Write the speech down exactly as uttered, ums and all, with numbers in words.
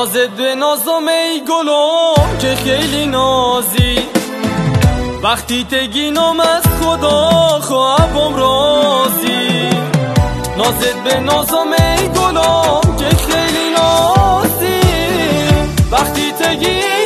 نازت به نازم ای گلم که خیلی نازی، وقتی تگینم از خدا خواهبم رازی. نازت به نازم ای گلم که خیلی نازی، وقتی تگینم